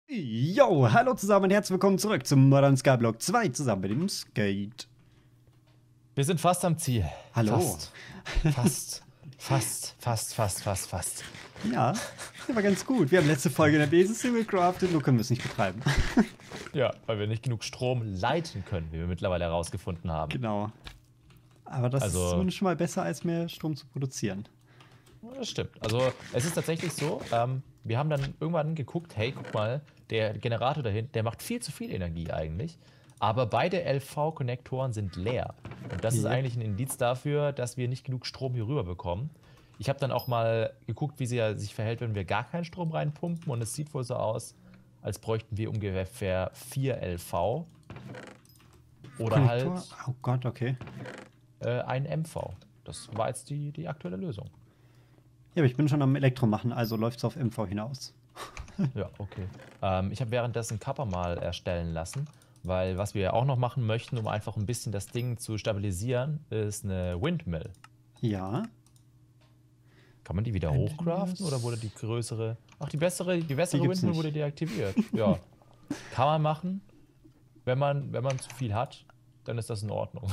Yo, hallo zusammen und herzlich willkommen zurück zum Modern Skyblock 2 zusammen mit dem Skate. Wir sind fast am Ziel. Hallo. Fast. Ja, das war ganz gut. Wir haben letzte Folge in der Basis gecraftet, nur können wir es nicht betreiben. Ja, weil wir nicht genug Strom leiten können, wie wir mittlerweile herausgefunden haben. Genau. Aber das ist zumindest schon mal besser, als mehr Strom zu produzieren. Das stimmt. Also es ist tatsächlich so, wir haben dann irgendwann geguckt, hey, guck mal, der Generator da hinten, der macht viel zu viel Energie eigentlich. Aber beide LV-Konnektoren sind leer. Und das ist eigentlich ein Indiz dafür, dass wir nicht genug Strom hier rüber bekommen. Ich habe dann auch mal geguckt, wie sie sich verhält, wenn wir gar keinen Strom reinpumpen. Und es sieht wohl so aus, als bräuchten wir ungefähr 4 LV. Oder Konnektor? halt Oh Gott, okay. ein MV. Das war jetzt die aktuelle Lösung. Ja, aber ich bin schon am Elektro machen, also läuft es auf MV hinaus. Ja, okay. Ich habe währenddessen Kappa mal erstellen lassen. Weil was wir auch noch machen möchten, um einfach ein bisschen das Ding zu stabilisieren, ist eine Windmill. Ja. Kann man die wieder hochcraften oder wurde die größere? Ach, die bessere Windmill wurde deaktiviert. Ja. Kann man machen. Wenn man zu viel hat, dann ist das in Ordnung.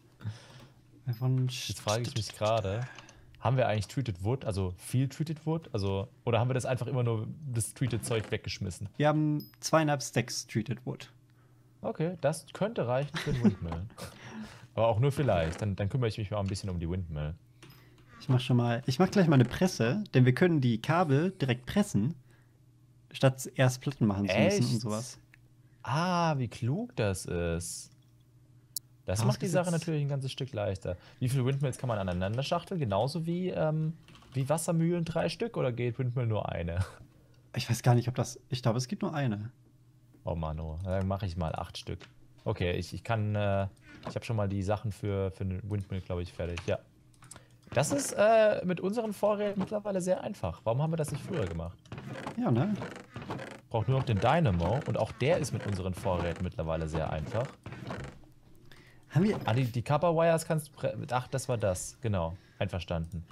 Jetzt frage ich mich gerade, haben wir eigentlich Treated Wood, also viel Treated Wood? Also, oder haben wir das einfach immer nur das Treated Zeug weggeschmissen? Wir haben 2,5 Stacks Treated Wood. Okay, das könnte reichen für den Windmill. Aber auch nur vielleicht. Dann kümmere ich mich mal ein bisschen um die Windmill. Ich mach gleich mal eine Presse, denn wir können die Kabel direkt pressen, statt erst Platten machen zu müssen und sowas. Ah, wie klug das ist. Das macht die Sache natürlich ein ganzes Stück leichter. Wie viele Windmills kann man aneinander schachteln? Genauso wie Wassermühlen 3 Stück oder geht Windmill nur eine? Ich weiß gar nicht, ob das. Ich glaube, es gibt nur eine. Oh Mann, oh. Dann mache ich mal 8 Stück. Okay, ich habe schon mal die Sachen für eine Windmill, glaube ich, fertig. Ja. Das ist mit unseren Vorräten mittlerweile sehr einfach. Warum haben wir das nicht früher gemacht? Ja, ne? Braucht nur noch den Dynamo und auch der ist mit unseren Vorräten mittlerweile sehr einfach. Haben wir. Ah, die Copper Wires kannst du. Ach, das war das. Genau. Einverstanden.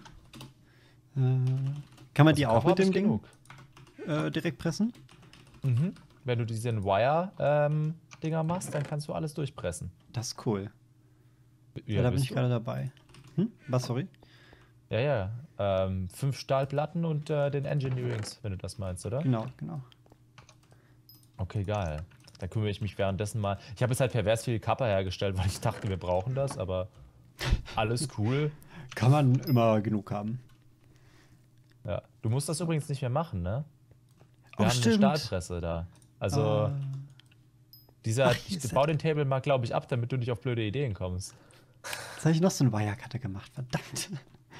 Kann man die auch mit dem Ding direkt pressen? Mhm. Wenn du diesen Wire-Dinger machst, dann kannst du alles durchpressen. Das ist cool. Ja, da bin ich gerade dabei. Was, sorry? Ja. 5 Stahlplatten und den Engineerings, wenn du das meinst, oder? Genau. Okay, geil. Dann kümmere ich mich währenddessen mal. Ich habe jetzt halt pervers viel Kappa hergestellt, weil ich dachte, wir brauchen das, aber alles cool. Kann man immer genug haben. Ja. Du musst das übrigens nicht mehr machen, ne? Wir haben stimmt. eine Stahlpresse da. Also, ich baue den Table mal, glaube ich, ab, damit du nicht auf blöde Ideen kommst. Jetzt habe ich noch so einen Wirecutter gemacht, verdammt.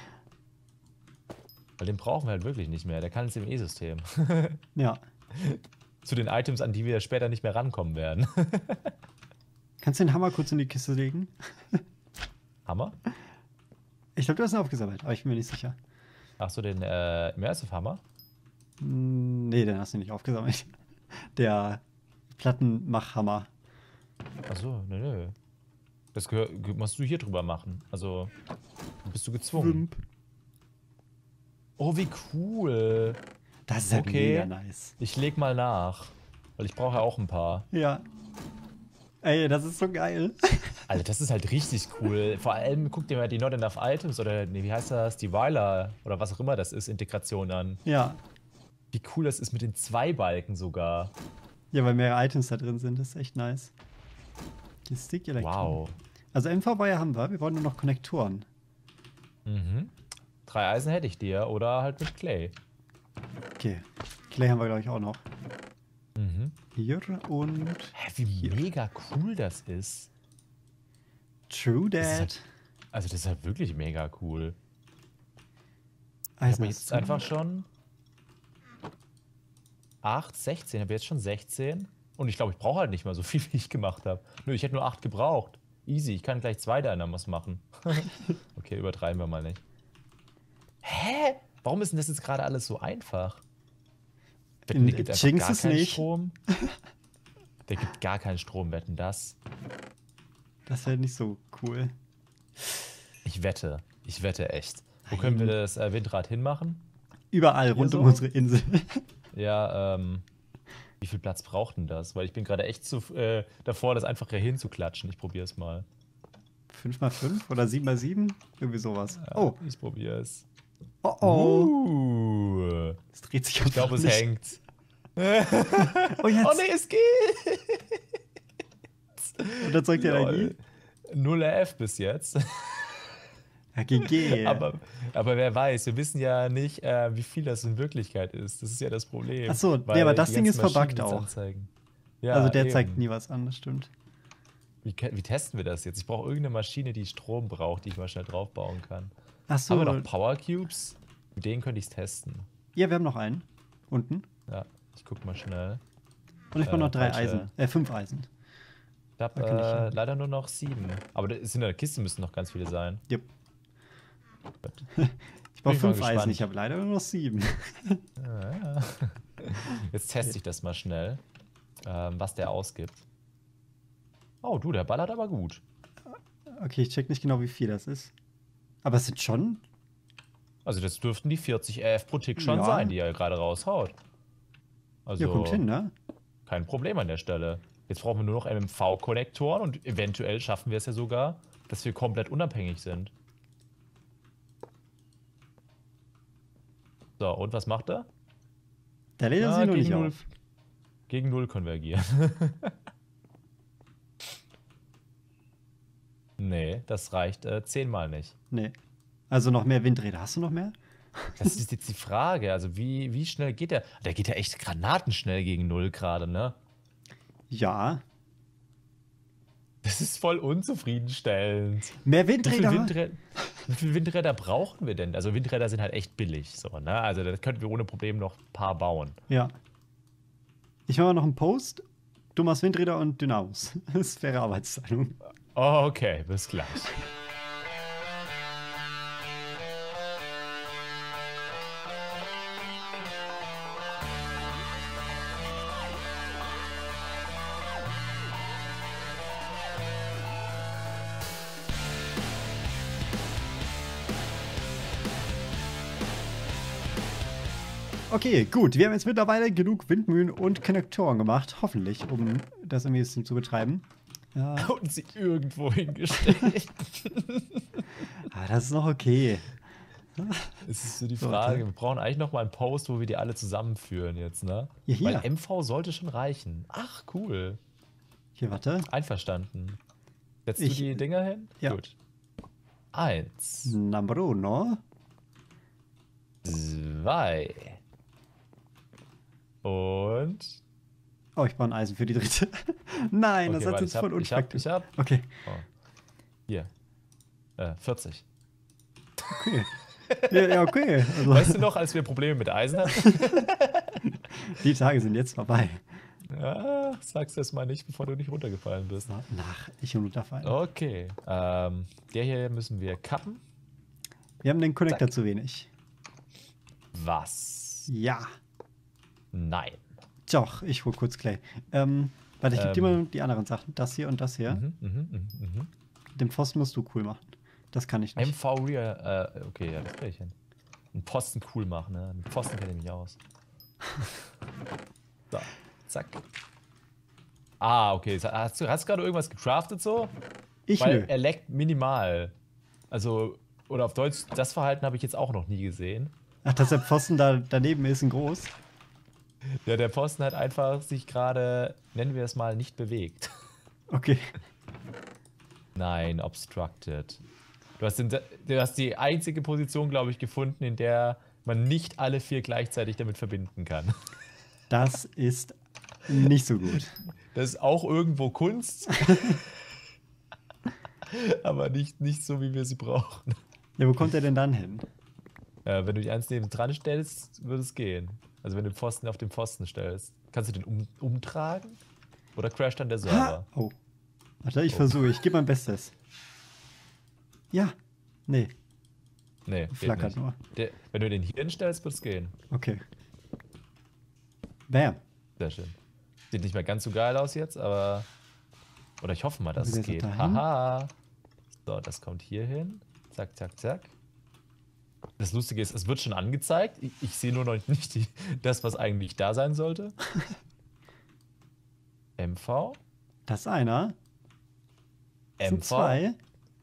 Weil den brauchen wir halt wirklich nicht mehr. Der kann jetzt im E-System. Ja. Zu den Items, an die wir später nicht mehr rankommen werden. Kannst du den Hammer kurz in die Kiste legen? Hammer? Ich glaube, du hast ihn aufgesammelt, aber ich bin mir nicht sicher. Ach so, den Immersive Hammer? Nee, den hast du nicht aufgesammelt. Der Plattenmachhammer. Ach so, nö. Das musst du hier drüber machen. Also, bist du gezwungen. Wimp. Oh, wie cool. Das ist ja mega nice. Ich leg mal nach. Weil ich brauche ja auch ein paar. Ja. Ey, das ist so geil. Alter, das ist halt richtig cool. Vor allem guck dir mal die Not Enough Items oder nee, wie heißt das? Die Weiler oder was auch immer das ist, Integration an. Ja. Wie cool das ist mit den 2 Balken sogar. Ja, weil mehrere Items da drin sind, das ist echt nice. Die Stick-Elektron. Wow. Also MV-Wire haben wir brauchen nur noch Konnektoren. Mhm. 3 Eisen hätte ich dir oder halt mit Clay. Okay. Clay haben wir, glaube ich, auch noch. Mhm. Hier und. Hä, wie mega cool das ist. True that. Das ist halt wirklich mega cool. Ich Also habe jetzt einfach schon 8, 16. Ich habe jetzt schon 16. Und ich glaube, ich brauche halt nicht mal so viel, wie ich gemacht habe. Nö, ich hätte nur 8 gebraucht. Easy, ich kann gleich 2 Dynamos machen. Okay, übertreiben wir mal nicht. Hä? Warum ist denn das jetzt gerade alles so einfach? Der gibt einfach gar keinen Strom. Der gibt gar keinen Strom, wetten das? Das wäre nicht so cool. Ich wette echt. Wo können wir das Windrad hinmachen? Überall rund um unsere Insel. Ja, Wie viel Platz braucht denn das? Weil ich bin gerade echt davor, das einfach hier hinzuklatschen. Ich probiere es mal. 5x5 oder 7x7? Irgendwie sowas. Ja, Oh, ich probiere es. oh, oh. Es dreht sich Ich glaube, es nicht. hängt. Oh, jetzt. Oh nee, es geht! Und dann zeigt die Energie. 0 RF bis jetzt. Ja, GG. Aber wer weiß, wir wissen ja nicht, wie viel das in Wirklichkeit ist. Das ist ja das Problem. Ach so, nee, weil aber das die Ding ganzen ist verbuggt Maschinen auch. nichts anzeigen. Ja, Also der eben. zeigt nie was an, das stimmt. Wie testen wir das jetzt? Ich brauche irgendeine Maschine, die Strom braucht, die ich mal schnell draufbauen kann. Ach so. Haben wir noch Power Cubes? Mit denen könnte ich es testen. Ja, wir haben noch einen. Unten. Ja, ich guck mal schnell. Und ich brauche noch 3 falsche- Eisen. 5 Eisen. Ich habe leider nur noch 7. Aber in der Kiste müssen noch ganz viele sein. Yep. Gut. Ich brauche Bin ich mal 5 Eisen, gespannt. ich habe leider nur noch 7. Ja. Jetzt teste ich das mal schnell, was der ausgibt. Oh, du, der ballert aber gut. Okay, ich check nicht genau, wie viel das ist. Aber es sind schon. Also das dürften die 40 RF pro Tick schon Ja. sein, die er gerade raushaut. Also Ja, kommt hin, ne? kein Problem an der Stelle. Jetzt brauchen wir nur noch MMV-Konnektoren und eventuell schaffen wir es ja sogar, dass wir komplett unabhängig sind. So, und was macht er? Der lädt sich noch nicht null, auf. gegen 0 konvergieren. Nee, das reicht 10-mal nicht. Nee. Also noch mehr Windräder. Hast du noch mehr? Das ist jetzt die Frage. Also wie schnell geht der? Der geht ja echt granatenschnell gegen 0 gerade, ne? Ja. Das ist voll unzufriedenstellend. Mehr Wie viele Windräder? Windräder brauchen wir denn? Also Windräder sind halt echt billig, so, ne? Also da könnten wir ohne Problem noch ein paar bauen. Ja. Ich mache noch einen Post. Du machst Windräder und Dynamos. Das ist faire Arbeitsteilung. Oh, okay, bis gleich. Okay, gut. Wir haben jetzt mittlerweile genug Windmühlen und Konnektoren gemacht. Hoffentlich, um das irgendwie ein bisschen zu betreiben. Ja. Und sie irgendwo hingestellt. Aber das ist noch okay. Es ist so die So, Frage, warte. wir brauchen eigentlich noch mal einen Post, wo wir die alle zusammenführen jetzt, ne? Ja, hier. Weil MV sollte schon reichen. Ach, cool. Hier, warte. Einverstanden. Setzt Ich- du die Dinger hin? ja. Gut. 1, Number uno. 2 und... Oh, ich brauche ein Eisen für die dritte. Nein, das Okay, hat warte, jetzt voll unspektakulär. ich hab. Okay, Hier. 40. okay. Ja, okay. Also, Weißt du noch, als wir Probleme mit Eisen hatten? die Tage sind jetzt vorbei. Ja, sag's das mal nicht, bevor du nicht runtergefallen bist. So, nach, ich runterfallen. Okay. Der hier müssen wir kappen. Wir haben den Connector zu wenig. Was? Ja. Nein. Doch, ich hol kurz Clay. Warte, ich gebe dir mal die anderen Sachen. Das hier und das hier. Mhm. Den Pfosten musst du cool machen. Das kann ich nicht. MV Rear, okay, ja, das krieg ich hin. Einen Posten cool machen, ne? Einen Posten kenne ich mich aus. So, zack. Ah, okay. Hast du gerade irgendwas gecraftet so? Ich Weil nö. er leckt minimal. Also, oder auf Deutsch, das Verhalten habe ich jetzt auch noch nie gesehen. Ach, dass der Pfosten da daneben ist, ein groß. Ja, der Posten hat einfach sich gerade, nennen wir es mal, nicht bewegt. Okay. Nein, obstructed. Du hast die einzige Position, glaube ich, gefunden, in der man nicht alle 4 gleichzeitig damit verbinden kann. Das ist nicht so gut. Das ist auch irgendwo Kunst. Aber nicht so, wie wir sie brauchen. Ja, wo kommt er denn dann hin? Wenn du die eins neben dran stellst, würde es gehen. Also wenn du den Pfosten auf den Pfosten stellst. Kannst du den umtragen? Oder crasht dann der Server? Oh. Warte, ich versuche. Ich gebe mein Bestes. Ja. Nee, Nee, geht flackert nicht. nur. Wenn du den hier hinstellst, wird es gehen. Okay. Bam. Sehr schön. Sieht nicht mehr ganz so geil aus jetzt, aber... Oder ich hoffe mal, dass Wie es geht geht. das dahin? Haha. So, das kommt hier hin. Zack, zack, zack. Das Lustige ist, es wird schon angezeigt. Ich sehe nur noch nicht das, was eigentlich da sein sollte. MV, Das ist einer. Das sind MV, zwei.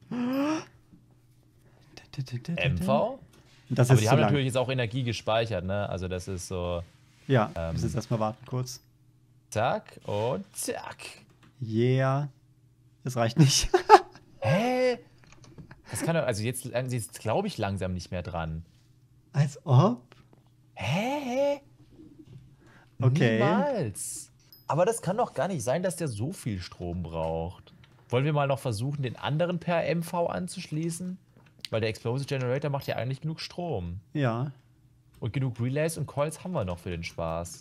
MV. Das Aber ist die zu haben lang. natürlich jetzt auch Energie gespeichert, ne? Also das ist so, Ja, muss jetzt erstmal warten kurz. zack und zack. Yeah. Es reicht nicht. Hä? Das kann doch, also jetzt glaube ich langsam nicht mehr dran. Als ob. Hä? Okay. Niemals. Aber das kann doch gar nicht sein, dass der so viel Strom braucht. Wollen wir mal noch versuchen, den anderen per MV anzuschließen? Weil der Explosive Generator macht ja eigentlich genug Strom. Ja. Und genug Relays und Coils haben wir noch für den Spaß.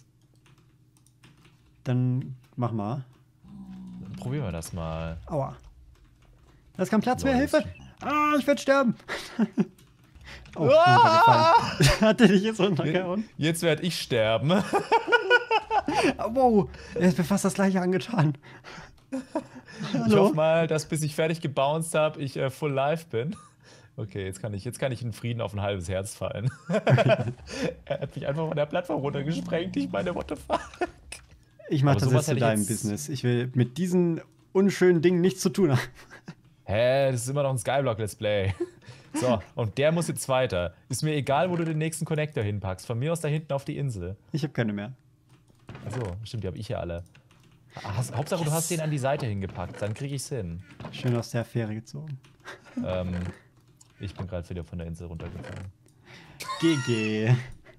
Dann mach mal. Dann probieren wir das mal. Aua. Da ist kein Platz mehr, Lol, Hilfe! Ah, ich werde sterben! Oh, Ah! runtergefallen. Hatte dich jetzt runtergehauen? Jetzt werde ich sterben. Ah, wow, er ist mir fast das gleiche angetan. Ich Hallo? hoffe mal, dass bis ich fertig gebounced habe, ich full live bin. Okay, jetzt kann ich in Frieden auf ein halbes Herz fallen. Er hat mich einfach von der Plattform runtergesprengt. Ich meine, what the fuck? Ich mach Aber das sowas jetzt zu hätte ich deinem jetzt- Business. Ich will mit diesen unschönen Dingen nichts zu tun haben. Hä, das ist immer noch ein Skyblock-Let's Play. So, und der muss jetzt weiter. Ist mir egal, wo du den nächsten Connector hinpackst. Von mir aus da hinten auf die Insel. Ich habe keine mehr. Achso, stimmt, die habe ich ja alle. Hauptsache, du hast den an die Seite hingepackt. Dann kriege ich's hin. Schön aus der Affäre gezogen. Ich bin gerade wieder von der Insel runtergefallen. GG.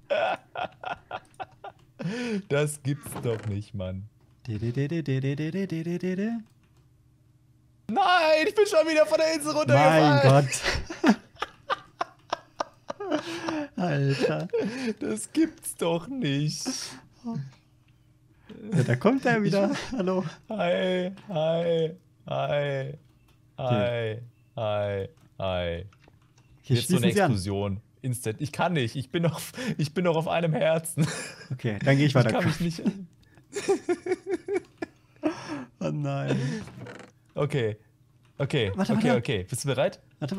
Das gibt's doch nicht, Mann. Mein Nein, ich bin schon wieder von der Insel runtergefallen. Gott. Alter. Das gibt's doch nicht. Ja, da kommt er wieder. Hallo. Hi, hi, hi, hi, hi, hi. Hier Jetzt so eine schließen sie an. Explosion. Instant. Ich kann nicht. Ich bin noch auf einem Herzen. Okay, dann gehe ich Ich weiter. kann mich nicht. Oh nein. Okay. Okay. Warte, okay, warte. okay. Bist du bereit? Warte.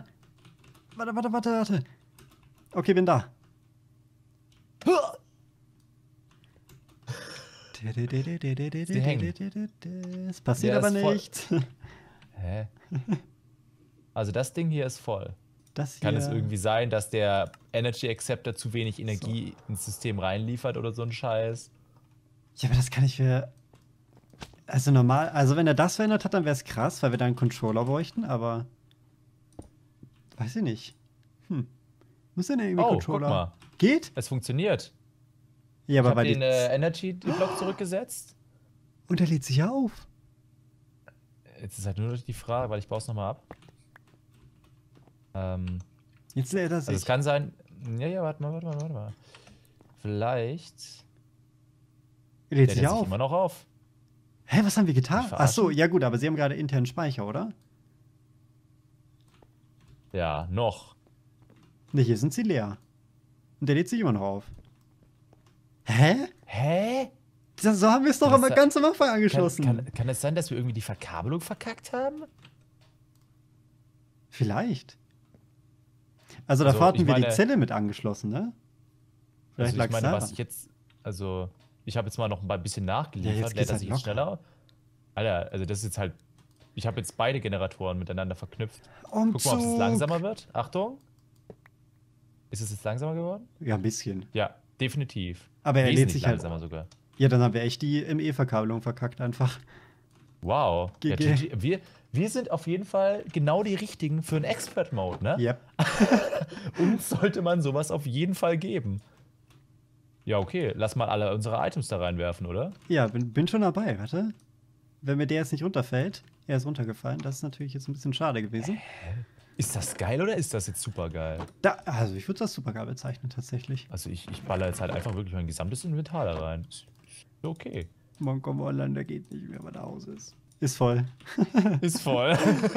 Warte. Okay, bin da. Es passiert Der aber ist voll- nichts. Hä? Also das Ding hier ist voll. Das hier. Kann es irgendwie sein, dass der Energy Acceptor zu wenig Energie ins System reinliefert oder so ein Scheiß? Ja, aber das kann ich für. Also normal, also wenn er das verändert hat, dann wäre es krass, weil wir dann einen Controller bräuchten, aber. Weiß ich nicht. Muss denn irgendwie Oh, Controller? guck mal. Geht? Es funktioniert. Ja, Ich aber habe bei den den. Energy-Block zurückgesetzt. Und er lädt sich ja auf. Jetzt ist halt nur noch die Frage, weil ich baue es nochmal ab. Jetzt lädt er Also es sich. kann sein. Ja, warte mal. Vielleicht. Er lädt Der sich lädt sich auf. immer noch auf. Hä, was haben wir getan? Mich Ach verarschen? so, ja gut, aber sie haben gerade internen Speicher, oder? Ja, noch. Ne, hier sind sie leer. Und der lädt sich immer noch auf. Hä? Hä? So haben wir es doch Kann aber das ganz am Anfang angeschlossen. Kann es sein, dass wir irgendwie die Verkabelung verkackt haben? Vielleicht. Also davor Also, hatten wir die meine- Zelle mit angeschlossen, ne? Vielleicht Also lag ich es meine, daran. was ich jetzt. Also, ich habe jetzt mal noch ein bisschen Ja, nachgeliefert. jetzt geht's Lädt er halt sich jetzt locker. schneller? Alter, also das ist jetzt halt. Ich habe jetzt beide Generatoren miteinander verknüpft. Guck mal, ob es Umzug. langsamer wird. Achtung. Ist es jetzt langsamer geworden? Ja, ein bisschen. Ja, definitiv. Aber er lädt Wesentlich sich halt. langsamer sogar. Ja, dann haben wir echt die ME-Verkabelung verkackt einfach. Wow. Ja, GG. GG. Wir sind auf jeden Fall genau die richtigen für einen Expert-Mode, ne? Yep. Uns sollte man sowas auf jeden Fall geben. Ja, okay. Lass mal alle unsere Items da reinwerfen, oder? Ja, bin schon dabei, warte. Wenn mir der jetzt nicht runterfällt, er ist runtergefallen, das ist natürlich jetzt ein bisschen schade gewesen. Ist das geil oder ist das jetzt super geil? Also ich würde das super geil bezeichnen, tatsächlich. Also ich baller jetzt halt einfach wirklich mein gesamtes Inventar da rein. Ist okay. Monkom Online, der geht nicht mehr, weil er aus ist. Ist voll. Ist voll.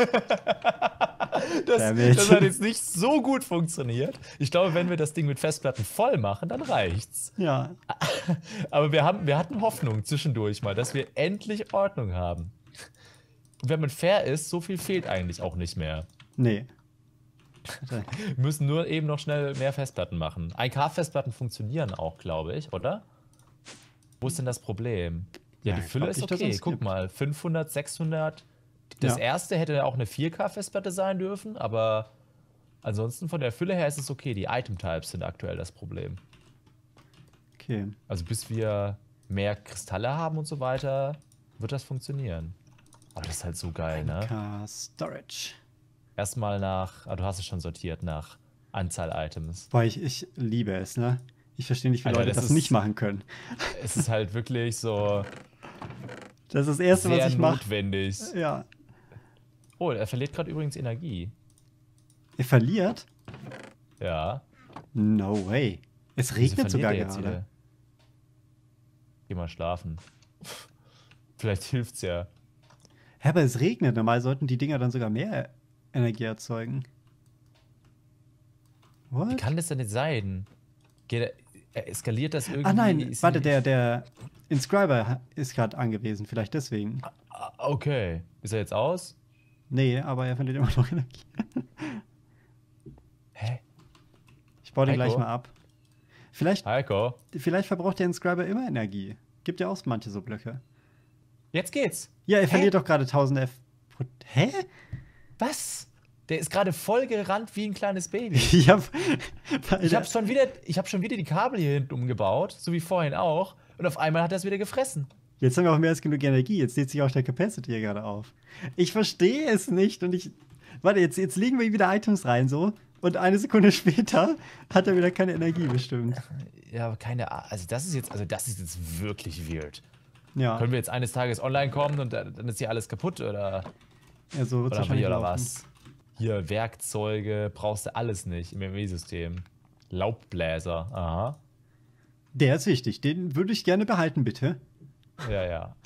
Das Damit. hat jetzt nicht so gut funktioniert. Ich glaube, wenn wir das Ding mit Festplatten voll machen, dann reicht's. Ja. Aber wir hatten Hoffnung zwischendurch mal, dass wir endlich Ordnung haben. Und wenn man fair ist, so viel fehlt eigentlich auch nicht mehr. Nee. Wir müssen nur eben noch schnell mehr Festplatten machen. 1K-Festplatten funktionieren auch, glaube ich, oder? Wo ist denn das Problem? Ja, die Fülle ist okay. Guck mal, 500, 600. Das erste hätte auch eine 4K-Festplatte sein dürfen, aber ansonsten von der Fülle her ist es okay. Die Item-Types sind aktuell das Problem. Okay. Also bis wir mehr Kristalle haben und so weiter, wird das funktionieren. Aber das ist halt so geil, ne? Storage. Erstmal du hast es schon sortiert nach Anzahl Items. Boah, ich liebe es, ne? Ich verstehe nicht, wie Alter, Leute das nicht machen können. Es ist halt wirklich so Das ist das Erste, was ich mache. notwendig. Ja. Oh, er verliert gerade übrigens Energie. Er verliert? Ja. No way. Es Wieso regnet sogar verliert er jetzt gerade. wieder? Geh mal schlafen. Vielleicht hilft's ja. Ja, aber es regnet. Normal sollten die Dinger dann sogar mehr Energie erzeugen. What? Wie kann das denn nicht sein? Eskaliert das irgendwie? Nein, warte, der Inscriber ist gerade angewiesen. Vielleicht deswegen. Okay. Ist er jetzt aus? Nee, aber er verliert immer noch Energie. Hä? Ich baue den Heiko? gleich mal ab. Vielleicht Heiko? verbraucht der Inscriber immer Energie. Gibt ja auch manche so Blöcke. Jetzt geht's. Ja, er verliert doch gerade 1000 F. Hä? Was? Der ist gerade voll gerannt wie ein kleines Baby. Ich hab schon wieder die Kabel hier hinten umgebaut, so wie vorhin auch. Und auf einmal hat er es wieder gefressen. Jetzt haben wir auch mehr als genug Energie. Jetzt lädt sich auch der Capacity hier gerade auf. Ich verstehe es nicht. Warte, jetzt legen wir wieder Items rein so. Und eine Sekunde später hat er wieder keine Energie bestimmt. Ja, aber keine Ahnung. Also das ist jetzt wirklich weird. Ja. Können wir jetzt eines Tages online kommen und dann ist hier alles kaputt oder? Ja, so wird's Oder wahrscheinlich oder laufen. was? Hier, Werkzeuge, brauchst du alles nicht im MME-System. Laubbläser, aha. Der ist wichtig. Den würde ich gerne behalten, bitte. Ja.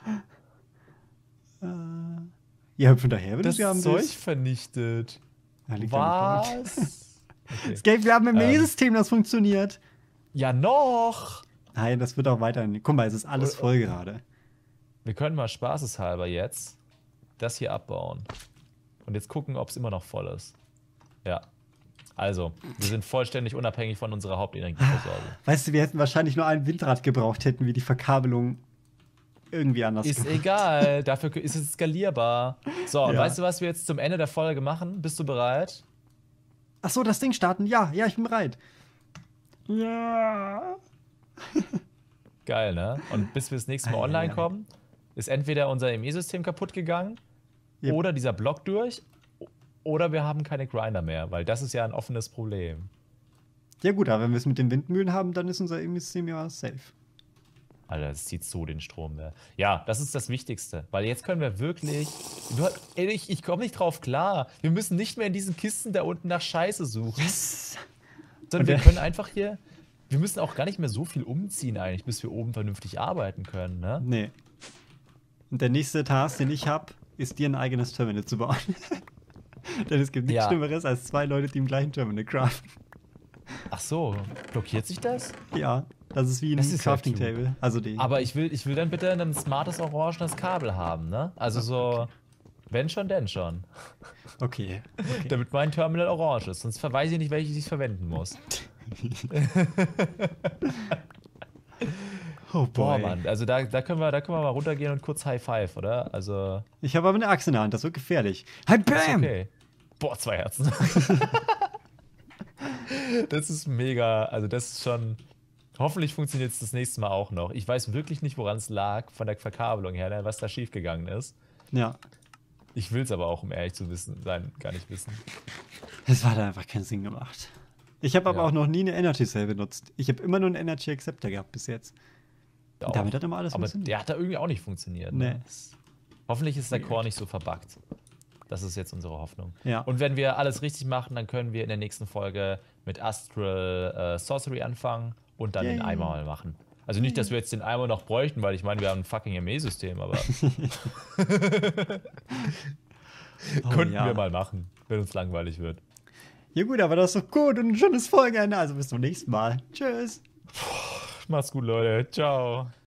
Ja, von daher würde ich Das sagen, Zeug vernichtet. Ja, liegt an dem Punkt. Was? Okay. Escape, wir haben ein ME-System, das funktioniert. Ja, noch! Nein, das wird auch weiterhin. Guck mal, es ist alles voll gerade. Wir können mal spaßeshalber jetzt das hier abbauen. Und jetzt gucken, ob es immer noch voll ist. Ja. Also, wir sind vollständig unabhängig von unserer Hauptenergieversorgung. Weißt du, wir hätten wahrscheinlich nur ein Windrad gebraucht, hätten wir die Verkabelung irgendwie anders Ist gemacht. egal, dafür ist es skalierbar. So, und Ja. weißt du, was wir jetzt zum Ende der Folge machen? Bist du bereit? Ach so, das Ding starten? Ja, ich bin bereit. Ja. Geil, ne? Und bis wir das nächste Mal Ei, ei, online ei. kommen, ist entweder unser ME-System kaputt gegangen Yep. oder dieser Block durch oder wir haben keine Grinder mehr, weil das ist ja ein offenes Problem. Ja gut, aber wenn wir es mit den Windmühlen haben, dann ist unser System ja safe. Alter, das zieht so den Strom, ne? Ja, das ist das Wichtigste, weil jetzt können wir wirklich... ich komme nicht drauf klar. Wir müssen nicht mehr in diesen Kisten da unten nach Scheiße suchen, Yes! sondern wir können einfach hier... Wir müssen auch gar nicht mehr so viel umziehen eigentlich, bis wir oben vernünftig arbeiten können, ne? Nee. Und der nächste Task, den ich habe, ist dir ein eigenes Terminal zu bauen. Denn es gibt nichts Ja. Schlimmeres als zwei Leute, die im gleichen Terminal craften. Ach so, blockiert sich das? Ja, das ist wie ein Das ist ja Crafting cute. Table. Also die. Aber ich will dann bitte ein smartes orangenes Kabel haben, ne? Also so, wenn schon, denn schon. Okay. Damit mein Terminal orange ist, sonst weiß ich nicht, welches ich verwenden muss. Oh Boah, boy. Mann, also da können wir mal runtergehen und kurz High Five, oder? Also, Ich habe aber eine Axt in der Hand, das wird gefährlich. Halt, bam! okay. Boah, 2 Herzen. Das ist mega, also das ist schon... Hoffentlich funktioniert es das nächste Mal auch noch. Ich weiß wirklich nicht, woran es lag, von der Verkabelung her, ne, was da schiefgegangen ist. Ja. Ich will es aber auch, um ehrlich zu sein, gar nicht wissen. Es hat einfach keinen Sinn gemacht. Ich habe aber Ja. auch noch nie eine Energy Cell benutzt. Ich habe immer nur einen Energy Acceptor gehabt bis jetzt. Auch. Damit hat immer alles Aber funktioniert. der hat da irgendwie auch nicht funktioniert. Nee. Ne? Hoffentlich ist der Core nicht so verbuggt. Das ist jetzt unsere Hoffnung. Ja. Und wenn wir alles richtig machen, dann können wir in der nächsten Folge mit Astral Sorcery anfangen und dann den Yay. Eimer mal machen. Also nicht, dass wir jetzt den Eimer noch bräuchten, weil ich meine, wir haben ein fucking ME-System, aber Oh, könnten ja. wir mal machen, wenn uns langweilig wird. Ja gut, aber das ist doch gut und ein schönes Folgeende. Also bis zum nächsten Mal. Tschüss. Macht's gut, Leute. Ciao.